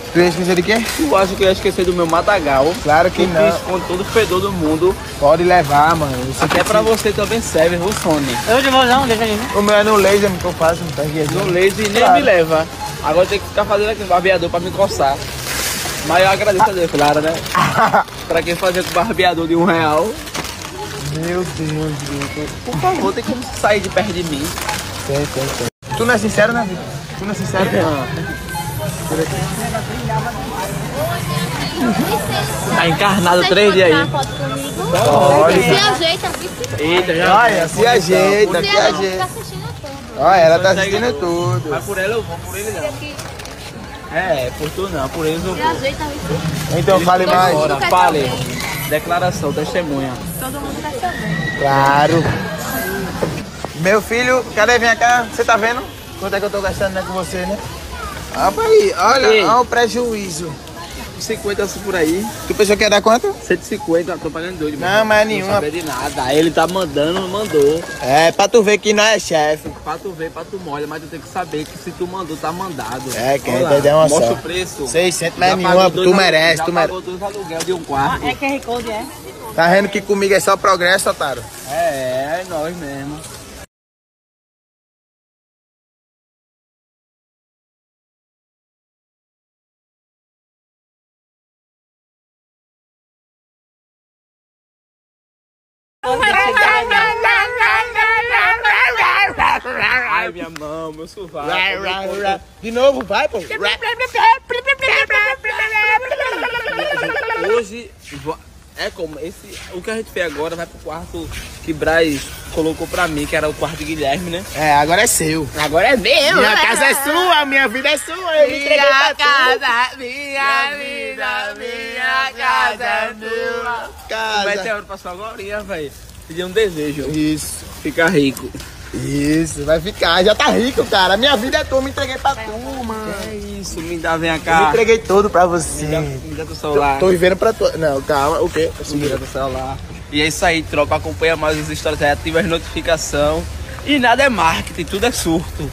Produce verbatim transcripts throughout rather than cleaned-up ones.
Tu ia esquecer de quê? Tu acha que eu ia esquecer do meu matagal? Claro que não. Fiz com todo o fedor do mundo. Pode levar, mano. Isso Até pra você também serve, viu, Sony? Eu de não, deixa aí. O meu é no laser que eu faço, não tá aqui. No laser e nem Claro. me leva. Agora tem que ficar fazendo aqui no barbeador pra me coçar. Mas eu agradeço a Deus, claro, né? Pra quem fazer com barbeador de um real. Meu Deus, Vitor. Por favor, tem como sair de perto de mim. Tem, tem, tem. Tu não é sincero, né, Vitor? Tu não é sincero? Tá encarnado três dias aí. Pode. Se ajeita, viu? Eita, já. Olha, se ajeita, se Você não ajeita. tá assistindo tudo. Olha, ela tá assistindo tudo. Mas por ela eu vou, por ele não. É, por tu não, por eles eu Se vou. ajeita, viu? Então fale mais. Agora, quer fale. saber. Declaração, testemunha. Todo mundo quer saber. Claro. Meu filho, cadê? Vem cá. Você tá vendo quanto é que eu tô gastando, né, com você, né? Opa aí, olha, Ei. olha o prejuízo. cinquenta assim por aí. Tu pensou que ia dar quanto? cento e cinquenta, tô pagando doido. Não, mas Não nenhuma. saber de nada. Ele tá mandando, mandou. É, pra tu ver que não é chefe. Pra tu ver, pra tu molha, mas tu tem que saber que se tu mandou, tá mandado. É, quem Olha lá, entender uma mostra só. o preço. seiscentos, Já mas nenhuma, pagou dois tu alu- merece, já tu pagou dois aluguel de um quarto. É Q R Code, é? Tá vendo que comigo é só progresso, otário? É, é nós mesmo. Ai, minha mão, meu sovaco. De novo, vai, pô. Hoje, vo- é como, esse, o que a gente fez agora vai pro quarto que Braz colocou pra mim, que era o quarto de Guilherme, né? É, agora é seu. Agora é meu, Minha casa é sua, minha vida é sua. Eu me entreguei pra tu. minha vida, minha casa é tua. Vai ter Casa. hora passar agora, velho. Pedir um desejo, Isso, ficar rico. isso, vai ficar. Já tá rico, cara. Minha vida é tua, eu me entreguei pra tu, mano. É isso, me dá, vem Eu me cá. entreguei todo pra Me você. dá, me dá teu celular. Tô vivendo pra tu. Não, calma, o quê? Me dá teu celular. E é isso aí, tropa. Acompanha mais as histórias, ativa as notificações. E nada é marketing, tudo é surto.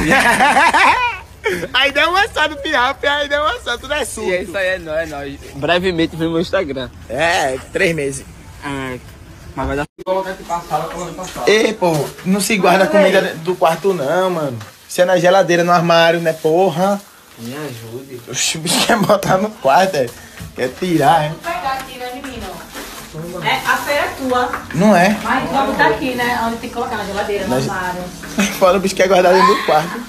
Aí deu uma só no piap, aí deu uma só, tudo é E é surto. isso aí, é nóis, é nóis. Brevemente vem no meu Instagram. É, três meses. É, mas vai dar. Vou colocar aqui pra sala, colocar pra sala. Ei, pô, não se guarda comida do quarto não, mano. Isso é na geladeira, no armário, né, porra? Me ajude. Oxi, o bicho quer botar no quarto, é. Quer tirar, é. Pegar aqui, né, menino? É, a feira é tua. Não é. Mas vamos botar aqui, né? Onde tem que colocar na geladeira, no Mas- armário. Fala, o bicho quer guardar dentro do quarto.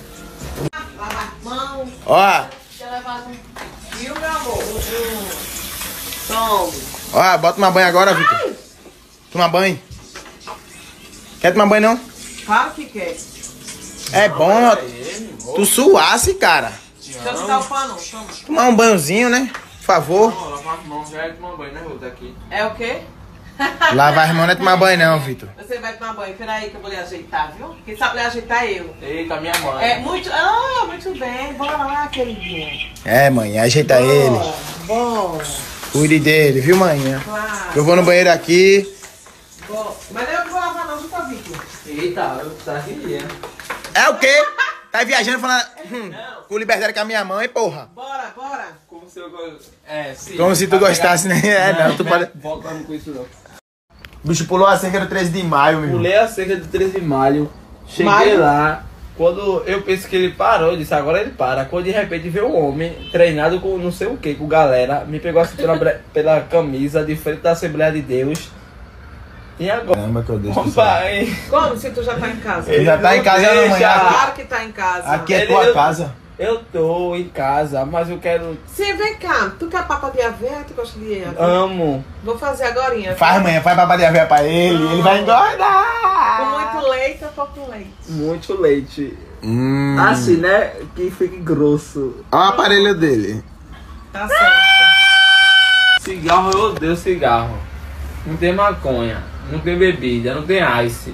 Mão, Ó, deixa eu levar um... Viu, meu amor? Toma. ó, bota uma banho agora, Vitor. Toma banho. Quer tomar banho, não? Claro que quer. É bom, ó, tu suasse, cara. Deixa eu dar o pano. Toma. Tomar um banhozinho, né? Por favor. Vamos lavar as mãos, já é tomar banho, né, Ruth? Aqui. É o quê? Lavar as mãos não é tomar banho, não, Vitor. Você vai tomar banho. Peraí que eu vou lhe ajeitar, viu? Quem sabe lhe ajeitar é eu. Eita, minha mãe. É muito... Ah, muito bem. Bora lá, queridinho. É, mãe, ajeita ele. Bom, Cuide dele, viu, mãe? claro. Eu vou no banheiro aqui. Bom. Mas eu não vou lavar não, viu, Vitor? Eita, eu tá aqui, É o quê? Tá viajando falando hum, com liberdade com a minha mãe, porra. Bora, bora. Como se eu... É, sim. Como se tu gostasse, né? É, não, tu pode... Voltando com isso, não. O bicho pulou a cerca do treze de maio, meu irmão. Pulei a cerca de treze de maio. Cheguei Maio? lá. Quando eu penso que ele parou, eu disse, agora ele para. Quando de repente veio um homem treinado com não sei o que, com galera, me pegou assim pela, bre- pela camisa de frente da Assembleia de Deus. E agora? Caramba, que eu deixo. Ô, pai. Como se tu já tá em casa? Ele já tá em casa, não, mãe. Deixa. Aqui, Claro que tá em casa. aqui é Ele- tua eu- casa. Eu tô em casa, mas eu quero... Sim, vem cá. Tu quer papa de aveia? Tu gosta de aveia? Amo. Vou fazer agorinha. Faz, mãe, faz babá de aveia pra ele. Ele vai Com engordar. muito leite ou pouco leite? Muito leite. Hum. Assim, né? Que fique grosso. Olha o aparelho dele. Tá certo. Cigarro, eu odeio cigarro. Não tem maconha, não tem bebida, não tem ice.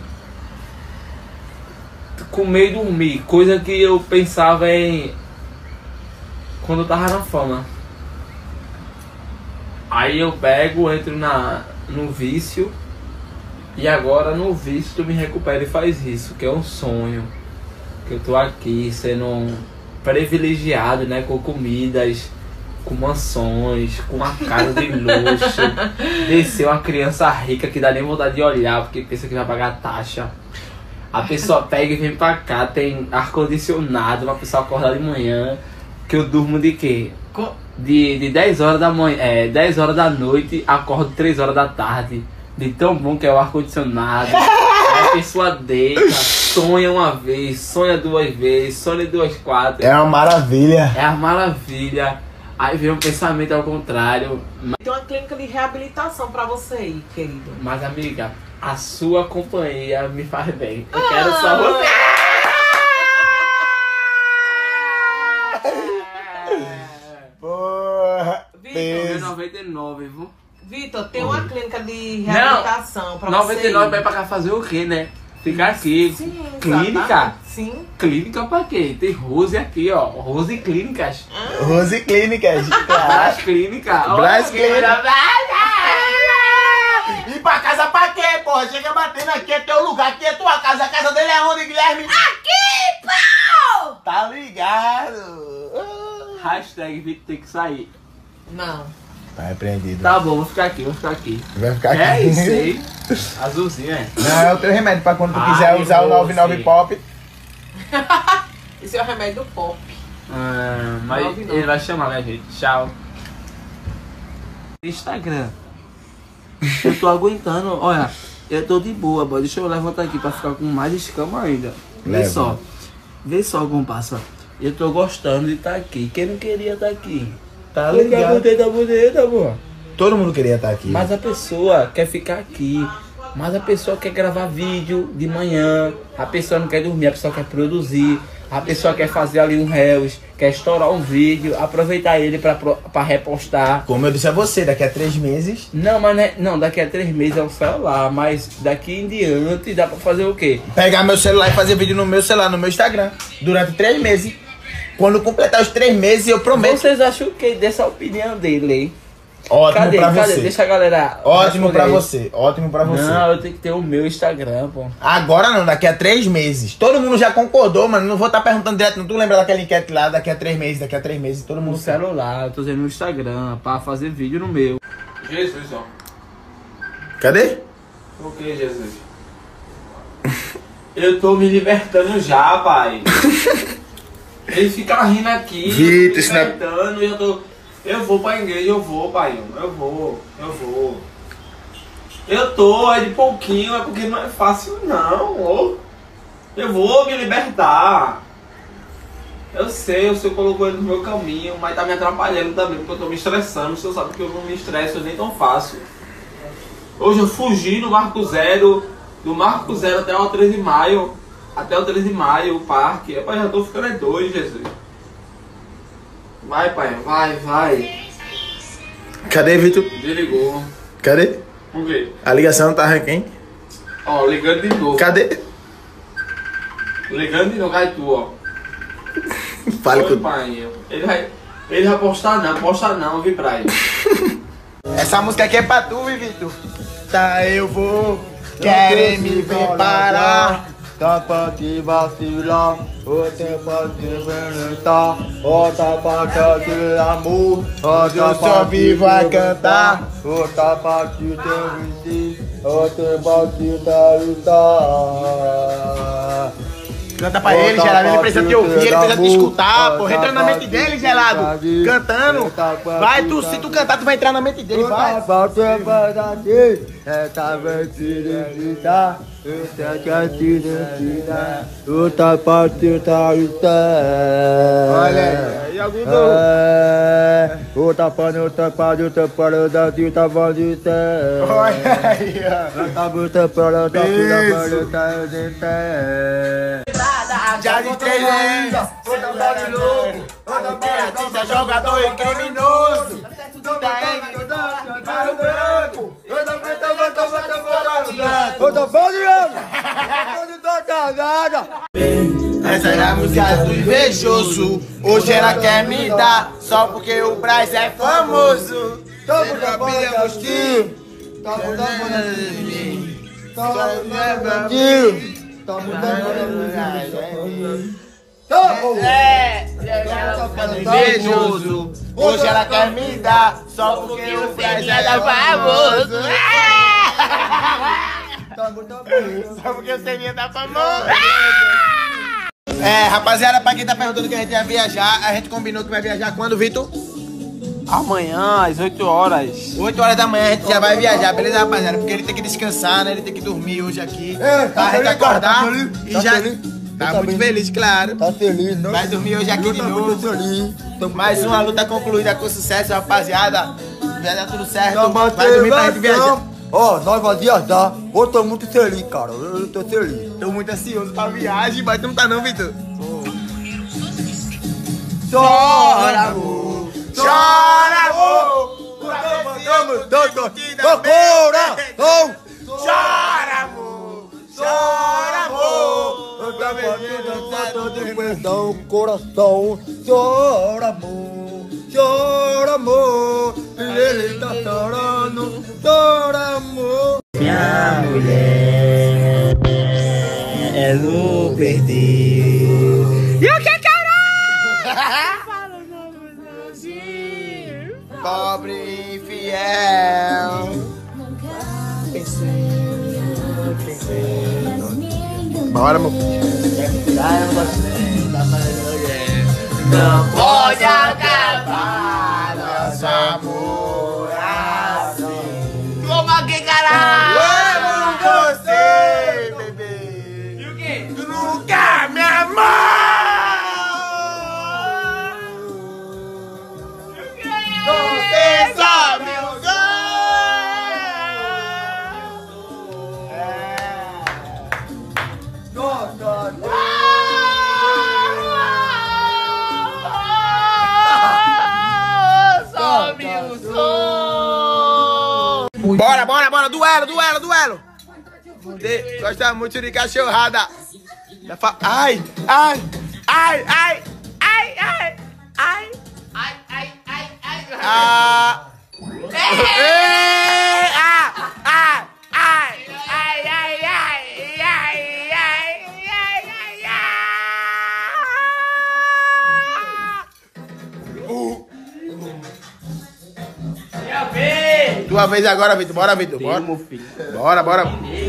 Comer e dormir, coisa que eu pensava em quando eu tava na fama. Aí eu pego, entro na, no vício. E agora no vício tu me recupera e faz isso, que é um sonho. Que eu tô aqui sendo privilegiado, né? Com comidas, com mansões, com uma casa de luxo. Desceu uma criança rica que dá nem vontade de olhar porque pensa que vai pagar taxa. A pessoa pega e vem pra cá, tem ar-condicionado, uma pessoa acorda de manhã, que eu durmo de quê? De, de dez horas da manhã, é, dez horas da noite, acordo três horas da tarde. De tão bom que é o ar-condicionado. A pessoa deita, sonha uma vez, sonha duas vezes, sonha duas quatro. É uma maravilha. É a maravilha. Aí vem um pensamento ao contrário. Tem uma clínica de reabilitação pra você aí, querido. Mas amiga, a sua companhia me faz bem. Eu quero só você. Porra. Vitor, noventa e nove, viu? Vitor, tem uma clínica de reabilitação pra noventa e nove você vai pra cá fazer o quê, né? Ficar aqui. Sim, Clínica? exatamente. Sim. Clínica pra quê? Tem Rose aqui, ó. Rose Clínicas. Rose Clínicas, claro. Brás Clínica. Brás Ó, Clínica. Ir pra casa pra quê, porra? Chega batendo aqui, é teu lugar, aqui é tua casa. A casa dele é onde, Guilherme? Aqui, pau! Tá ligado? Hashtag Vitor tem que sair. Não. Tá repreendido. Tá bom, vou ficar aqui, vou ficar aqui. Vai ficar aqui. É isso aí. Azulzinho, é. Não, é o teu remédio pra quando tu Ai, quiser usar o noventa e nove Rose. Pop. Esse é o remédio do pop. Ah, mas Nove, nove. ele vai chamar, né, gente? Tchau. Instagram. Eu tô aguentando, olha, eu tô de boa, boy. Deixa eu levantar aqui pra ficar com mais escama ainda. Vê Leva. só. Vê só como passa. Eu tô gostando de estar aqui. Quem não queria estar aqui? Tá Tá ligado. bonita, tá bonita, amor. Todo mundo queria estar aqui. Mas a pessoa quer ficar aqui. Mas a pessoa quer gravar vídeo de manhã. A pessoa não quer dormir, a pessoa quer produzir. A pessoa quer fazer ali um reels, quer estourar um vídeo, aproveitar ele pra, pro- pra repostar. Como eu disse a você, daqui a três meses. Não, mas né, não, daqui a três meses é o celular, mas daqui em diante dá pra fazer o quê? Pegar meu celular e fazer vídeo no meu celular, no meu Instagram. Durante três meses. Quando completar os três meses, eu prometo. Vocês acham o que dessa opinião dele, hein? Ótimo Cadê? pra Cadê? você. Deixa a galera. Ótimo pra responder. você. Ótimo pra você. Não, eu tenho que ter o meu Instagram, pô. Agora não, daqui a três meses. Todo mundo já concordou, mano. Não vou estar perguntando direto. Não tu lembra daquela enquete lá? Daqui a três meses, daqui a três meses, todo No mundo sabe. celular, eu tô usando no Instagram pra fazer vídeo no meu. Jesus, ó. Cadê? O que, Jesus? Eu tô me libertando já, pai. Ele fica rindo aqui, Vitor, me isso não é- libertando, e eu tô... Eu vou pra igreja, eu vou, pai. Eu vou, eu vou. Eu tô, é de pouquinho, é porque não é fácil não, ô. Eu vou me libertar. Eu sei, o senhor colocou ele no meu caminho, mas tá me atrapalhando também, porque eu tô me estressando. O senhor sabe que eu não me estresso nem tão fácil. Hoje eu fugi do Marco Zero, do Marco Zero até o treze de maio, até o treze de maio, o parque. Eu já tô ficando é doido, Jesus. Vai, pai, vai, vai. Cadê, Vitor? Desligou. Cadê? Por quê? A ligação tá quem? Ó, ligando de novo. Cadê? Ligando de novo, cai tu, ó. Fale Oi, com... pai. Ele vai, ele vai postar não, posta não, vi pra ele. Essa música aqui é pra tu, Vitor. Tá, eu vou. Querem me ver parar. Tá pra te vacilar, outra pra te venetar, outra pra te amor, outra Eu só vivo a cantar. outra pra te transmitir, outra pra te lutar. Canta pra ele, Gelado. Ele precisa te ouvir, ele precisa te escutar, pô. Entra na mente dele, Gelado. Cantando. Vai, tu, se tu cantar, tu vai entrar na mente dele, vai. Outra pra te fazer, essa vai te necessitar, outra pra te necessitar, outra pra te lutar. Olha aí, Agudou. É, outra para outra para outra para outra outra para outra. Olha aí, ó. Outra outra para outra Isso. para outra. Já de três anos, outra tá de louco, outra artista, jogador e criminoso. Tá em para o branco, outra preta, outra outra para o branco. Outra para outra cagada. Essa é a música do invejoso. Hoje ela quer me dar, só porque o Braz é famoso. Sempre pilha mosquinho, Tá mudando de mim. Tá Só leva mudando Tá Tá mudando Tá bom. É, ela ficando invejoso. Hoje ela quer me dar, só porque o Fred é famoso. Tá bom, tá bom. Só porque o Seninha tá famoso. É, rapaziada, pra quem tá perguntando que a gente ia viajar, a gente combinou que vai viajar quando, Vitor? Amanhã, às oito horas. oito horas da manhã a gente já vai viajar, beleza, rapaziada? Porque ele tem que descansar, né? Ele tem que dormir hoje aqui. É, tá pra gente feliz, cara? Tá acordar feliz? e Tá já... feliz? Tá Tá muito bem. feliz, claro. Tá feliz, não? Vai dormir hoje aqui de Tá muito novo. feliz. Tô Mais uma luta concluída com sucesso, rapaziada. Vai dar tudo certo. Tá Vai dormir pra gente viajar. Ó, nós vamos viajar. Eu tô muito feliz, cara. Eu tô feliz. Tô muito ansioso pra viagem, mas tu não tá não, Vitor? Chora, amor. Chora, amor! Coração! Chora, amor! Chora, amor! Eu tava batendo todo perdão, coração. Chora, amor. Chora, amor. Ele tá chorando. Chora, amor. Minha mulher, ela o perdeu. E o que, caralho? Pobre e infiel. Bora, meu não pode acabar nosso amor assim. Como aqui, caralho? Amo você, bebê. E o quê? Tu nunca me amou. Você só me usou. Só me usou. Bora, bora, bora, duelo, duelo, duelo. Você gosta muito de cachorrada. Ai, ai, ai, ai, ai, ai, ai. Ai, ai, ai, ai. Ah. Ei, ah, ah, ai, ai, ai, ai, ai, ai, ai, ai, ai. Uh. Minha vez. Tua vez agora, Vitor. Bora, Vitor. Bora. Bora, bora.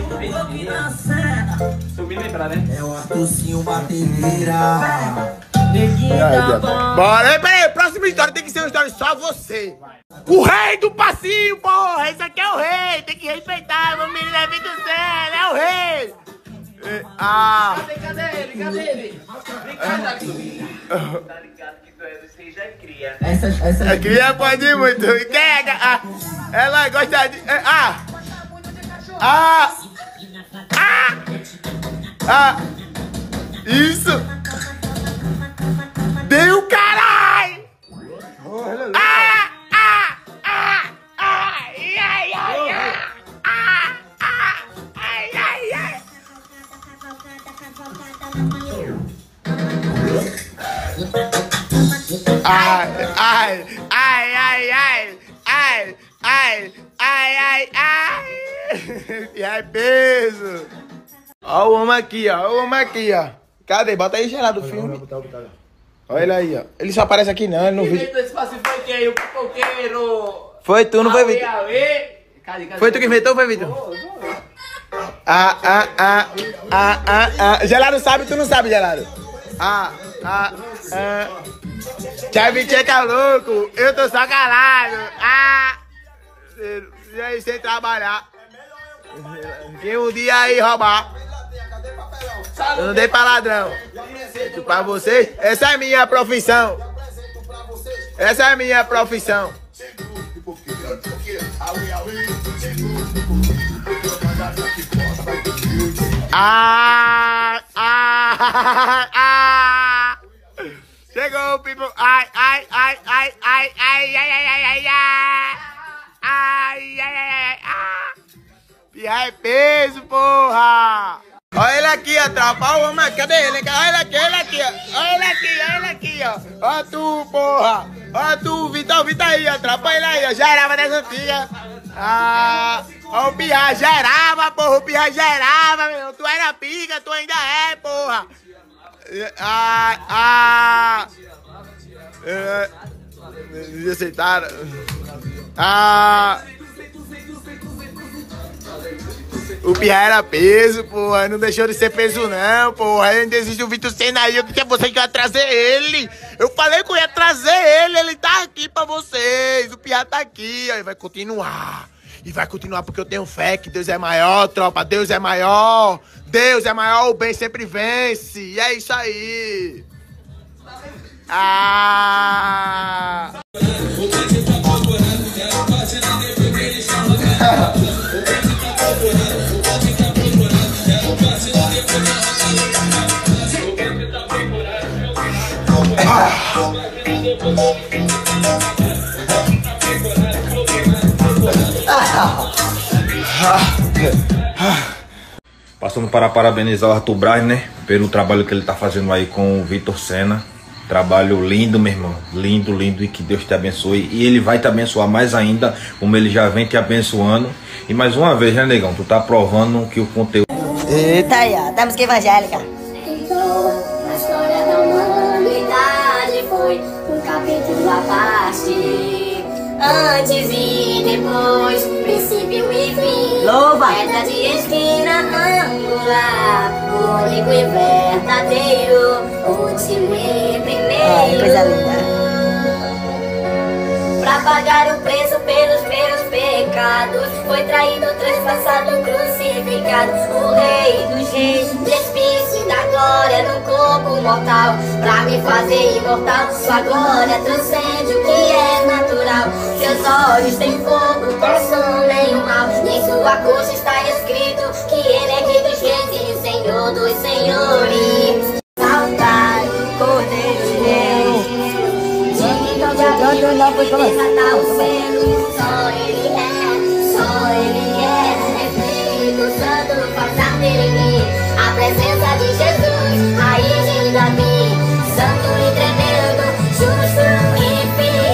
Se eu me lembrar, né? É uma tocinho batedeira. Bora. Ei, peraí, próxima história tem que ser uma história só você. O rei do passinho, porra. Esse aqui é o rei. Tem que respeitar. Meu menino é Vitor Senna. É o rei. É, ah. Cadê, cadê ele? Cadê ele? Vem cá, Jackson. Tá ligado que tu é, você já é cria. Essa, essa A cria pode ir muito. Pega. Ah. Ela gosta de. Ah. Ah. Ah. Ah. Isso. Deu caralho. Ah. Ah. Ah. Ai, ai, ai, ai. Ah. Ah. Ai, ai, ai. Ai, ai, ai, ai, ai, ai, ai, ai, ai, ai. E aí, peso. Ó o homem aqui, ó, o homem aqui, ó. Cadê? Bota aí gelado do filme. Olha ele aí, ó. Ele só aparece aqui não, ele não viu. Esse passinho foi quem? O pipoqueiro. Foi tu, não foi, Aue, Vitor? aue. Cadê, cadê? Foi tu que inventou, foi, Vitor? Ah, ah, ah, ah, ah, ah. Gelado sabe, tu não sabe, Gelado. Ah, ah, ah. Chave Tcheca louco, eu tô só calado. Ah, e aí, sem trabalhar. Que um dia aí roubar. Eu não dei pra ladrão. Pra vocês, essa é a minha profissão. Essa é a minha profissão. Ah, ah, ah. Chegou o people. Ai, ai, ai, ai, ai, ai, ai, ai, ai, ai, ai. Ai, ai, ai, ai, ah. Pirra é peso, porra. Olha ele aqui, ó, tropa. Olha o homem, cadê ele? Olha ele aqui, olha ele aqui, ó. Olha ele aqui, olha ele aqui, ó. Ó tu, porra. Ó tu, Vitor, Vitor aí, ó. Tropa ele aí, ó. Gerava das antigas. Ah, ó o Pirra gerava, porra. O Pirra gerava, meu. Tu era pica, tu ainda é, porra. Ah, ah. Me aceitaram. Ah. O Pirra era peso, porra. Não deixou de ser peso, não, porra. Ainda existe o Vitor Senna aí. Eu disse a você que ia trazer ele. Eu falei que eu ia trazer ele. Ele tá aqui pra vocês. O Pirra tá aqui. Aí vai continuar. E vai continuar porque eu tenho fé que Deus é maior, tropa. Deus é maior. Deus é maior. O bem sempre vence. E é isso aí. Ah! Passando para parabenizar o Arthur Braz, né? Pelo trabalho que ele tá fazendo aí com o Vitor Senna. Trabalho lindo, meu irmão. Lindo, lindo. E que Deus te abençoe. E ele vai te abençoar mais ainda, como ele já vem te abençoando. E mais uma vez, né, negão? Tu tá provando que o conteúdo... Eita aí, ó. Da música evangélica. A história da humanidade foi um capítulo à parte. Antes e depois, princípio e fim. Louva! Reta de esquina angular, único e verdadeiro, último e primeiro. Oh, coisa linda. Pra pagar o preço pelos meus pecados, foi traído, trespassado, crucificado. O rei dos reis, despisse da glória no corpo mortal, pra me fazer imortal. Sua glória transcende o que é natural. Seus olhos têm fogo, consomem o mal. Em sua coxa está escrito que ele é rei dos reis e senhor dos senhores. Saudar o cordeiro de Deus. Não, não, foi como assim? Só ele é, só ele é. Espírito Santo faz arder em mim. A presença de Jesus, raiz de Davi. Santo e tremendo, justo e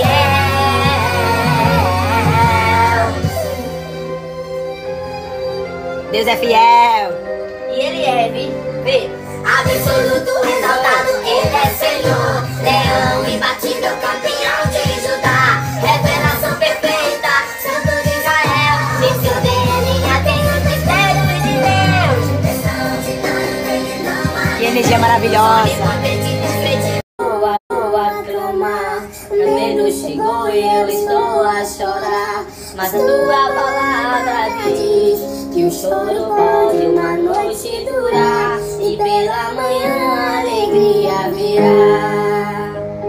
fiel. Deus é fiel. E ele é, vi, vê. Absoluto, exaltado, ele é Senhor. Leão imbatível, campeão de Judá. Revelação perfeita, Santo de Israel. Em seu D N A tem os mistérios de Deus. Que energia maravilhosa. Boa, boa, clamar. O medo chegou e eu estou a chorar. Mas a tua palavra diz que o choro pode uma noite durar. E pela manhã a alegria virá.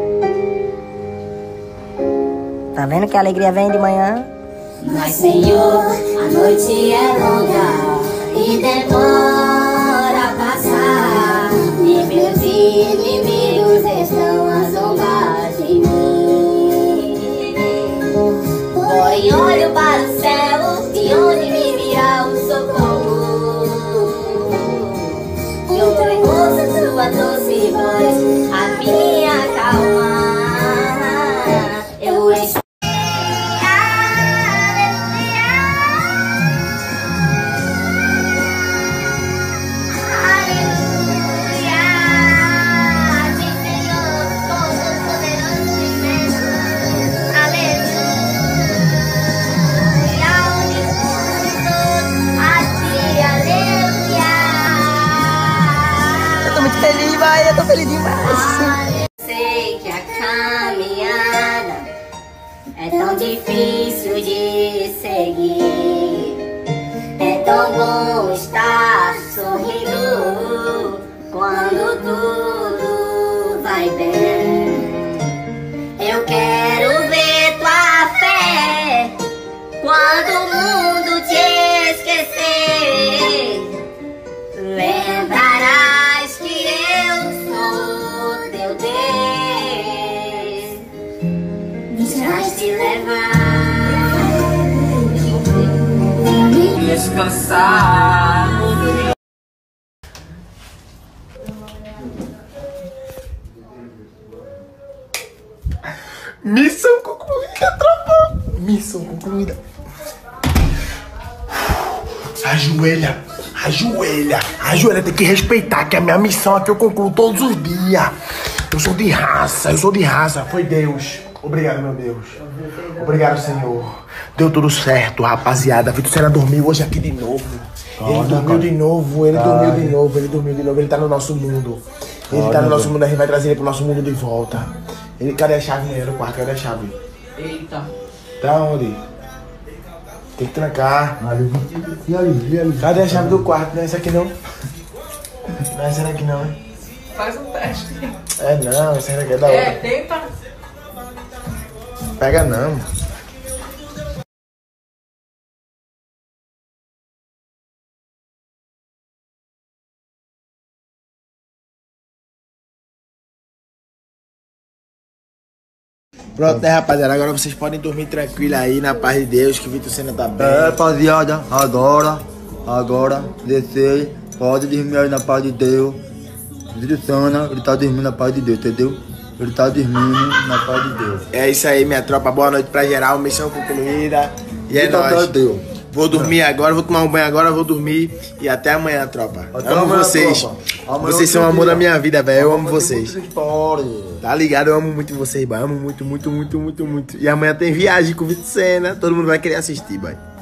Tá vendo que a alegria vem de manhã? Mas Senhor, a noite é longa e demora a passar. E meus inimigos estão a zombar de mim. Porém olho para o céu, de onde me virá o socorro. E outra ouço sua doce voz, a minha calma. Eu estou. Feliz, vai, eu tô feliz demais. Sei que a caminhada é tão difícil de seguir. É tão bom estar sorrindo quando tudo vai bem. Eu quero ver tua fé quando o mundo te esquecer. Lembrarás que eu sou teu Deus. Deixas te levar, descansar. Missão concluída, tropa! Missão concluída. Ajoelha, Ajoelha, ajoelha, tem que respeitar, que a minha missão aqui eu concluo todos os dias. Eu sou de raça, eu sou de raça. Foi Deus. Obrigado, meu Deus. Obrigado, Senhor. Deu tudo certo, rapaziada. Vitor Senna dormiu hoje aqui de novo. Ele dormiu de novo, ele dormiu de novo, ele dormiu de novo. Ele tá no nosso mundo. Ele tá no nosso mundo, a gente vai trazer ele pro nosso mundo de volta. Ele, cadê a chave, mulher? No quarto, cadê a chave? Eita. Tá onde? Tem que trancar. Cadê a chave do quarto? Não é essa aqui não? Não é essa aqui não, hein? Faz um teste. É não, essa aqui é da outra. É, tenta. Pega não. Pronto, né, rapaziada? Agora vocês podem dormir tranquilo aí, na paz de Deus, que o Vitor Senna tá bem. É, rapaziada, agora, agora, descer, pode dormir aí na paz de Deus. Vitor Senna, ele tá dormindo na paz de Deus, entendeu? Ele tá dormindo na paz de Deus. É isso aí, minha tropa. Boa noite pra geral, missão concluída. E é Vitor nóis. Deus. Vou dormir agora, vou tomar um banho agora, vou dormir. E até amanhã, tropa. Até amo amanhã, vocês. tropa. Amanhã Vocês são o outro amor dia. da minha vida, velho. Eu amo Amanhã tem vocês. muita história. Tá ligado? Eu amo muito vocês, boy. Amo muito, muito, muito, muito, muito. E amanhã tem viagem com o Vitor Senna. Todo mundo vai querer assistir, boy.